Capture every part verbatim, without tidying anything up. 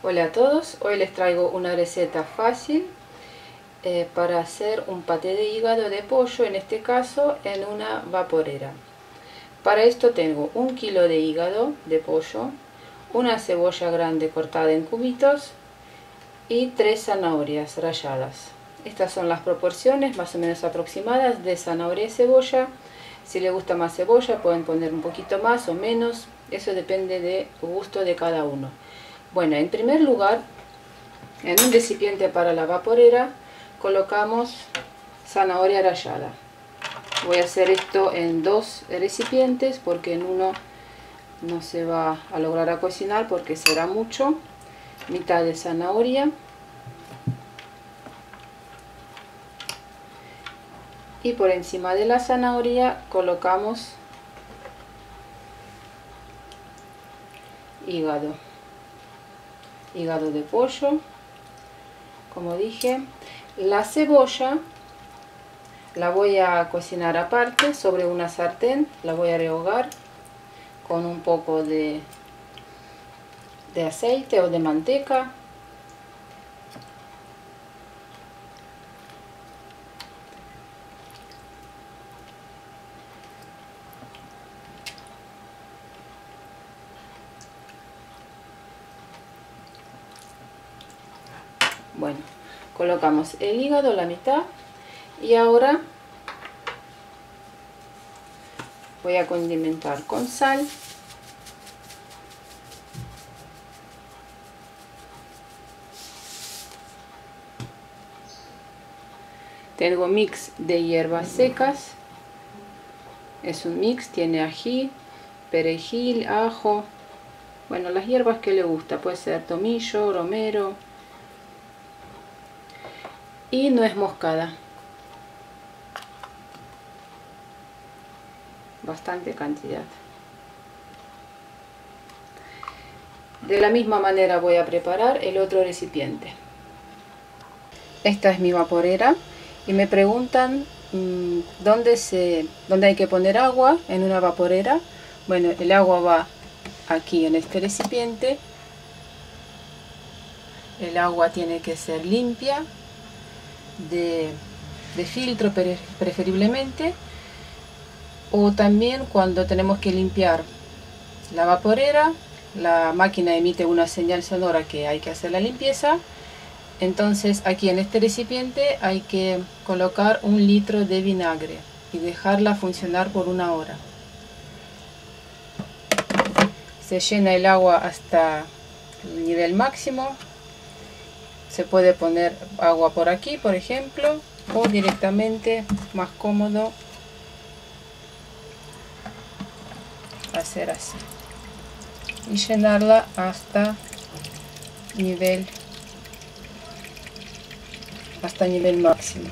Hola a todos, hoy les traigo una receta fácil eh, para hacer un paté de hígado de pollo, en este caso en una vaporera. Para esto tengo un kilo de hígado de pollo, una cebolla grande cortada en cubitos y tres zanahorias ralladas. Estas son las proporciones más o menos aproximadas de zanahoria y cebolla. Si les gusta más cebolla pueden poner un poquito más o menos, eso depende del gusto de cada uno. Bueno, en primer lugar, en un recipiente para la vaporera colocamos zanahoria rallada. Voy a hacer esto en dos recipientes porque en uno no se va a lograr a cocinar porque será mucho. Mitad de zanahoria y por encima de la zanahoria colocamos hígado. hígado de pollo, como dije. La cebolla la voy a cocinar aparte sobre una sartén, la voy a rehogar con un poco de, de aceite o de manteca. Bueno, colocamos el hígado, la mitad, y ahora voy a condimentar con sal, tengo mix de hierbas secas, es un mix, tiene ají, perejil, ajo, bueno, las hierbas que le gusta, puede ser tomillo, romero, y nuez moscada, bastante cantidad. De la misma manera voy a preparar el otro recipiente. Esta es mi vaporera y me preguntan mmm, ¿dónde, se, dónde hay que poner agua en una vaporera. Bueno, el agua va aquí en este recipiente. El agua tiene que ser limpia, De, de filtro preferiblemente, o también cuando tenemos que limpiar la vaporera, la máquina emite una señal sonora que hay que hacer la limpieza. Entonces aquí en este recipiente hay que colocar un litro de vinagre y dejarla funcionar por una hora. Se llena el agua hasta el nivel máximo. Se puede poner agua por aquí, por ejemplo, o directamente, más cómodo, hacer así y llenarla hasta nivel hasta nivel máximo.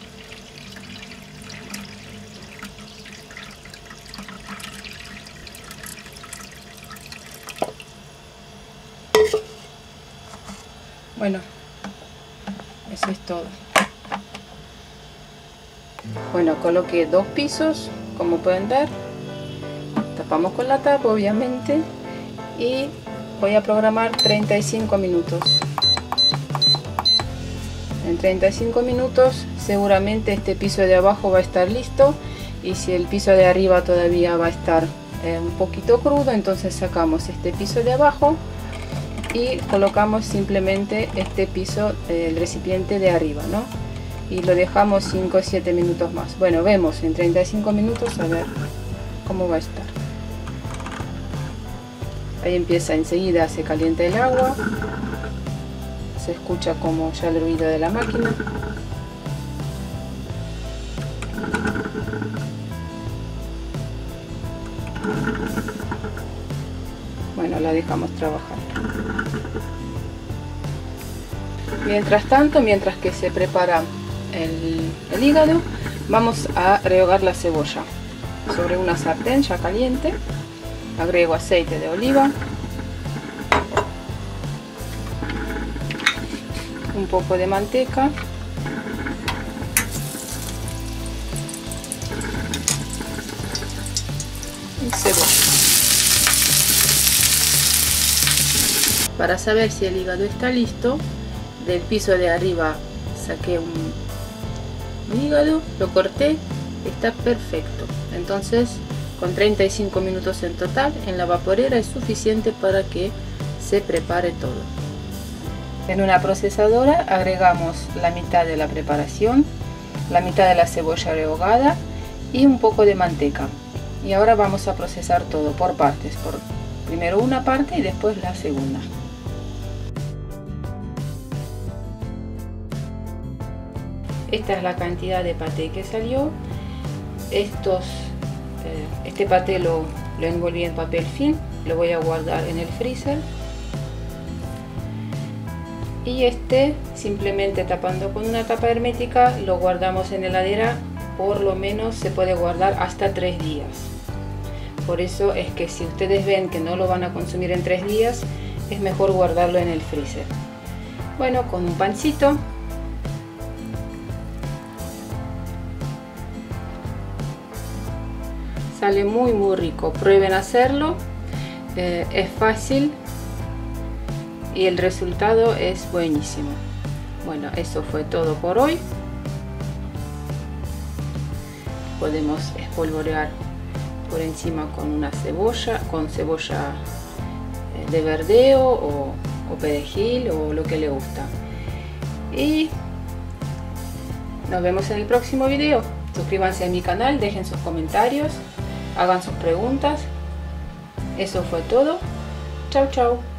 Bueno, eso es todo. Bueno, coloqué dos pisos, como pueden ver. Tapamos con la tapa, obviamente, y voy a programar treinta y cinco minutos. En treinta y cinco minutos seguramente este piso de abajo va a estar listo, y si el piso de arriba todavía va a estar eh, un poquito crudo, entonces sacamos este piso de abajo y colocamos simplemente este piso, el recipiente de arriba, ¿no? Y lo dejamos cinco o siete minutos más. Bueno, vemos en treinta y cinco minutos a ver cómo va a estar. Ahí empieza, enseguida se calienta el agua, se escucha como ya el ruido de la máquina. Bueno, la dejamos trabajar. Mientras tanto, mientras que se prepara el, el hígado, vamos a rehogar la cebolla sobre una sartén ya caliente. Agrego aceite de oliva, un poco de manteca y cebolla. Para saber si el hígado está listo, del piso de arriba saqué un, un hígado, lo corté, está perfecto. Entonces con treinta y cinco minutos en total en la vaporera es suficiente para que se prepare todo. En una procesadora agregamos la mitad de la preparación, la mitad de la cebolla rehogada y un poco de manteca. Y ahora vamos a procesar todo por partes, por primero una parte y después la segunda. Esta es la cantidad de paté que salió. Estos, eh, este paté lo, lo envolví en papel film, lo voy a guardar en el freezer. Y este, simplemente tapando con una tapa hermética, lo guardamos en heladera. Por lo menos se puede guardar hasta tres días. Por eso es que si ustedes ven que no lo van a consumir en tres días, es mejor guardarlo en el freezer. Bueno, con un pancito. Sale muy muy rico, prueben hacerlo, eh, es fácil y el resultado es buenísimo. Bueno, eso fue todo por hoy. Podemos espolvorear por encima con una cebolla, con cebolla de verdeo o, o perejil o lo que le gusta. Y nos vemos en el próximo video. Suscríbanse a mi canal, dejen sus comentarios, hagan sus preguntas. Eso fue todo. Chau chau.